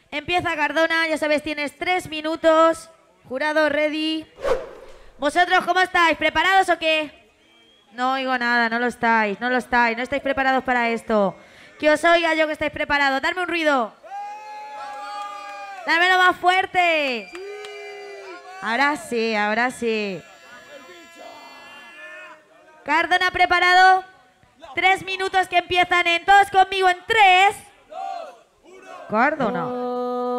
Empieza Cardona, ya sabes, tienes 3 minutos. Jurado, ready. ¿Vosotros cómo estáis? ¿Preparados o qué? No oigo nada, no lo estáis, no estáis preparados para esto. Que os oiga yo que estáis preparados. Darme un ruido. Dámelo más fuerte. Ahora sí, ahora sí. Cardona, ¿preparado? 3 minutos que empiezan en todos conmigo en 3, 2, 1. Cardona.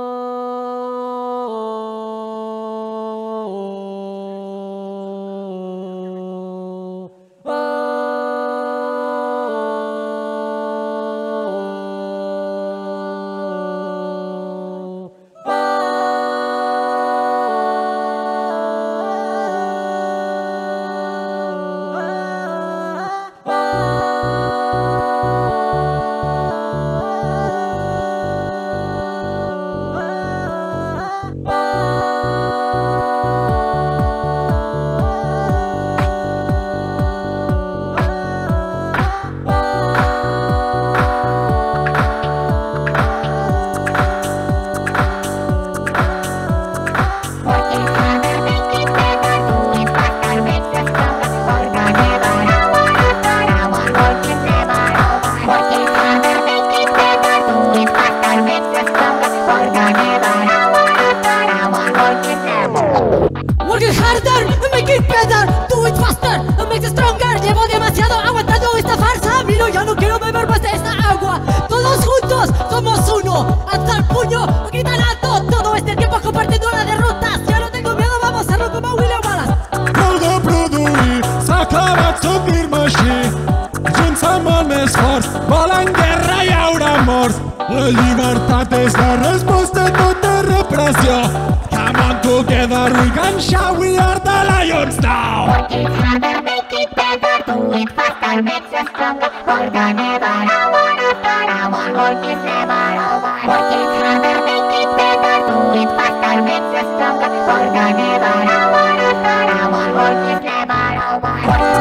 Work it harder, make it better, do it faster, make it stronger. Llevo demasiado aguantando esta farsa, vino, ya no quiero beber más de esta agua. Todos juntos somos uno, alza el puño, grita alto. Todo este tiempo compartiendo la derrota. Ya no tengo miedo, vamos a hacerlo como William Wallace. Todo produir, s'acaba subir maixí. Junts amb el més fort, volen guerra i haurà morts. La llibertat és la resposta a tota repressió. Come on together, we can shout, we are the lions now. Work it harder, make it better, do it faster, makes us stronger. Forga never, I wanna start, I want work is never over. Work it harder, make it better, do it faster, makes us stronger. Forga never, I wanna start, I want work is never over.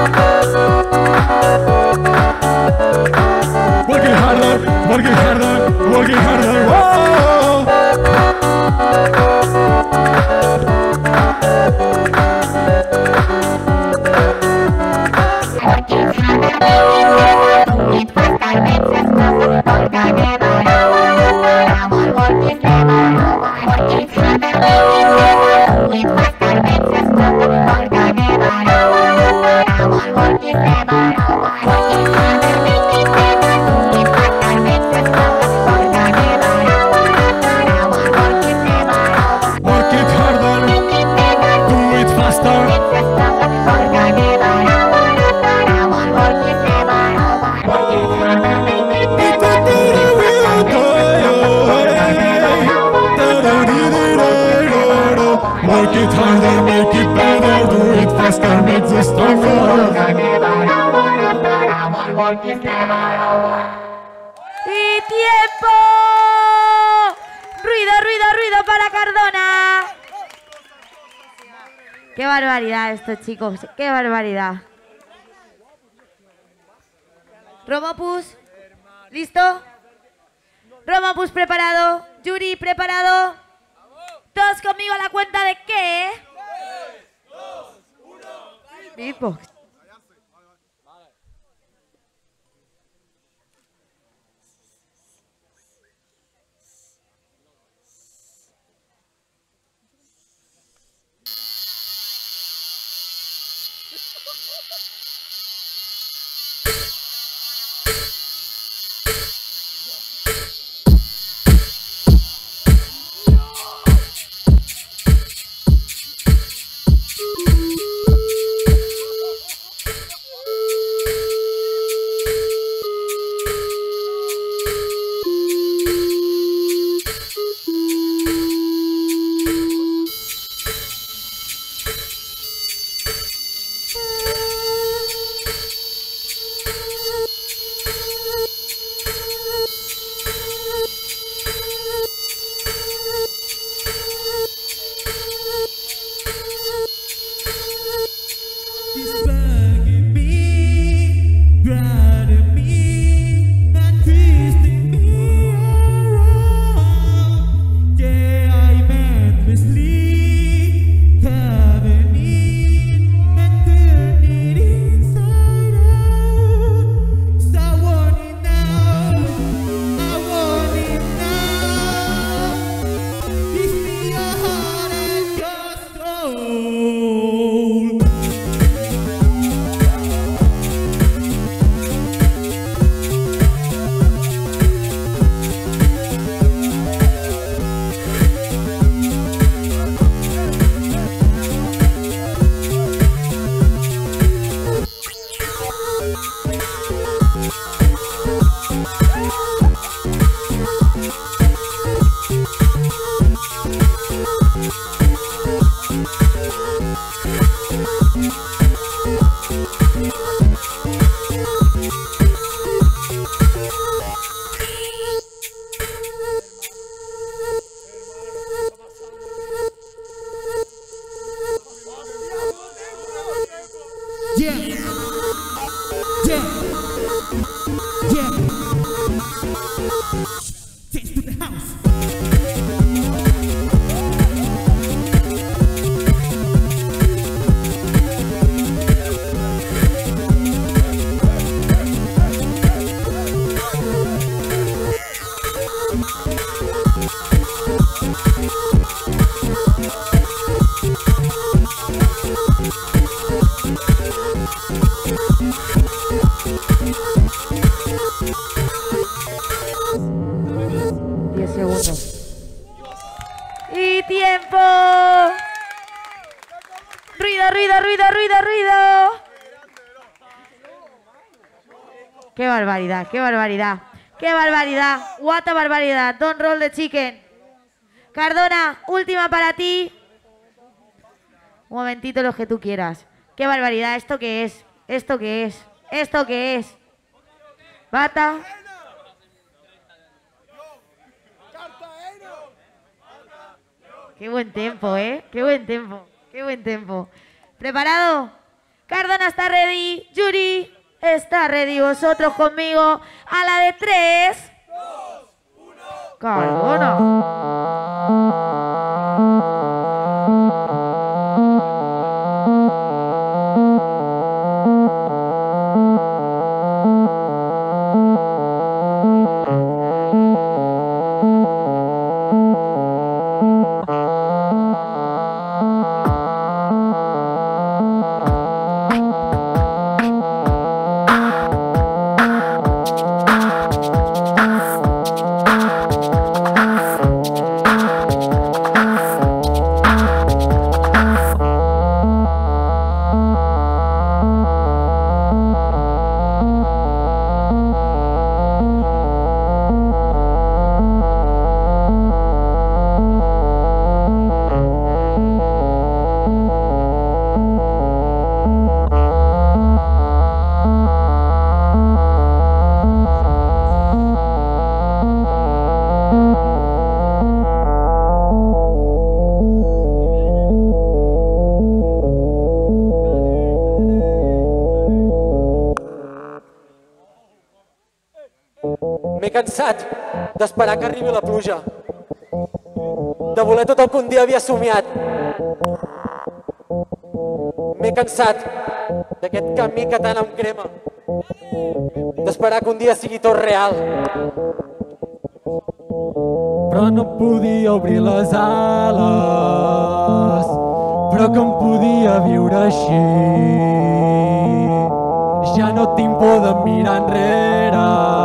Working harder, working harder, working harder, whoa! Working harder, do it faster, makes us stronger. Forga never, I wanna start, I want work is never over. Working harder, do it faster, makes us stronger. Forga never, I wanna start, I want work is never over. Working harder, make it better, do it faster, makes us stronger. Forga never, I wanna start, I want work is never over. Work it harder, Make it better, do it faster. makes us stronger. Forga never, I wanna start, I want work is never over. Working harder, make it better. Work it harder, make it better, do it faster, makes us stronger. ¡Y tiempo! ¡Ruido, ruido, ruido para Cardona! ¡Qué barbaridad esto, chicos! ¡Qué barbaridad! Romopus, ¿listo? Romopus preparado. Yuri preparado. Todos conmigo a la cuenta de qué. 3, 2, 1. Beatbox. Y tiempo. Ruido, ruido, ruido, ruido, ruido. Qué barbaridad, qué barbaridad. Qué barbaridad. What a barbaridad. Don't roll the chicken. Cardona, última para ti. Un momentito, lo que tú quieras. Qué barbaridad. ¿Esto qué es? ¿Esto qué es? ¿Esto qué es? Bata. Qué buen tiempo, ¿eh? Qué buen tiempo. Qué buen tiempo. ¿Preparado? Cardona está ready. Yuri está ready. Vosotros conmigo. A la de 3. 2, 1. Cardona. M'he cansat d'esperar que arribi la pluja, de voler tot el que un dia havia somiat. M'he cansat d'aquest camí que tant em crema, d'esperar que un dia sigui tot real. Però no podia obrir les ales, però com podia viure així? Ja no tinc por de mirar enrere,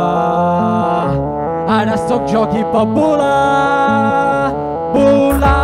ara sóc jo qui pot volar, volar.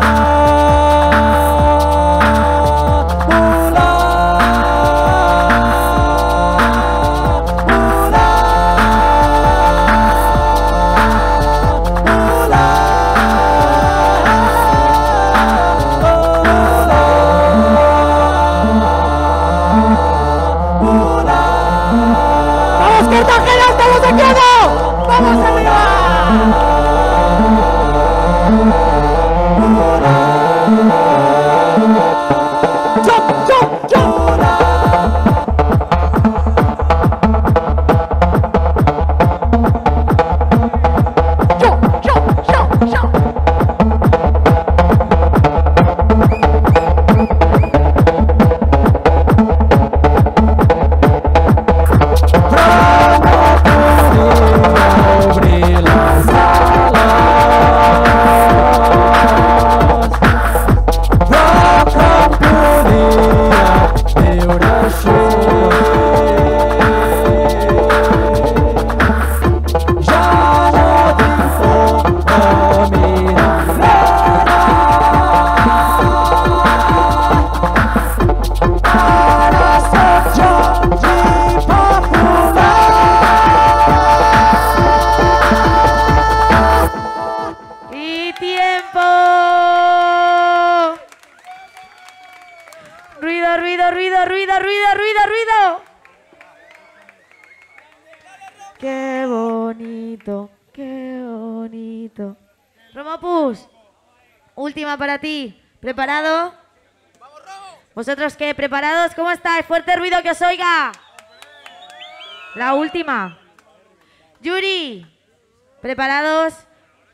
Qué bonito, qué bonito. Romopus, última para ti. ¿Preparado? ¡Vamos, Romo! ¿Vosotros qué? ¿Preparados? ¿Cómo estáis? ¡Fuerte ruido que os oiga! La última. Yuri, ¿preparados?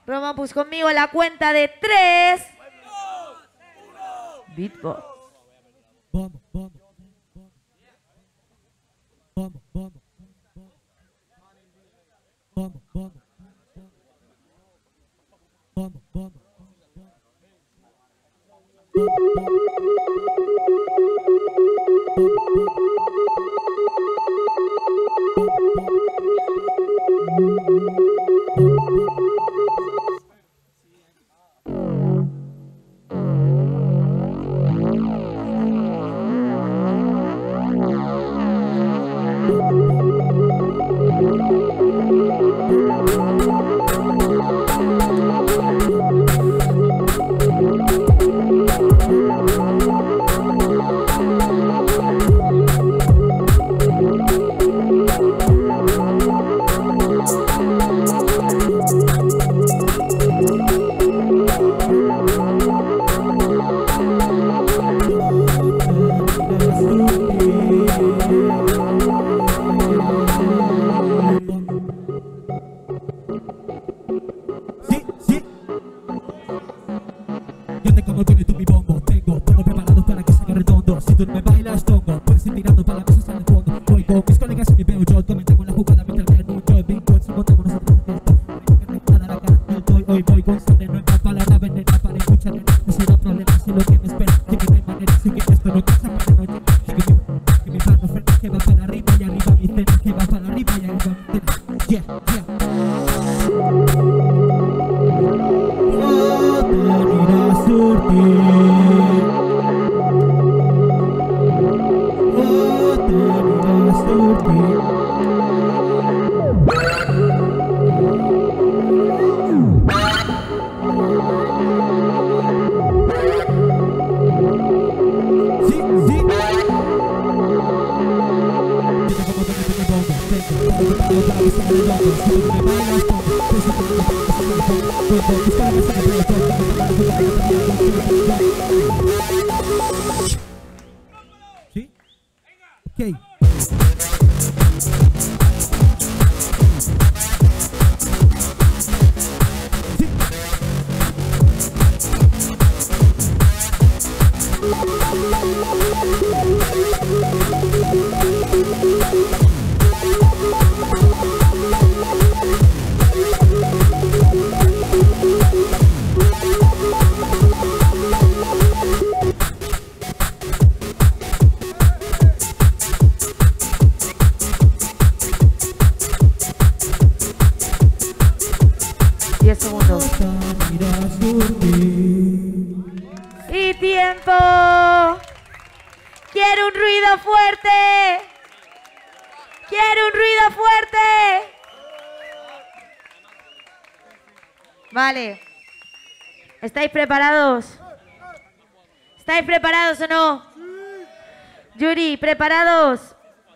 Romopus conmigo, la cuenta de 3. Beatbox. Vamos, vamos. Vamos, vamos. Vamos, vamos. Vamos, vamos. ¿Sí? Ok. Y tiempo. Quiero un ruido fuerte. Quiero un ruido fuerte. Vale. ¿Estáis preparados? ¿Estáis preparados o no? Yuri, ¿preparados?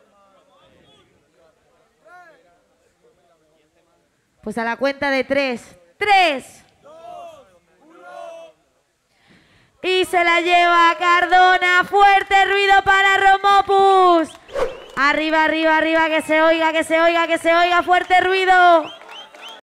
Pues a la cuenta de 3. 3. Y se la lleva Cardona. Fuerte ruido para Romopus. Arriba, arriba, arriba, que se oiga, que se oiga, que se oiga. Fuerte ruido.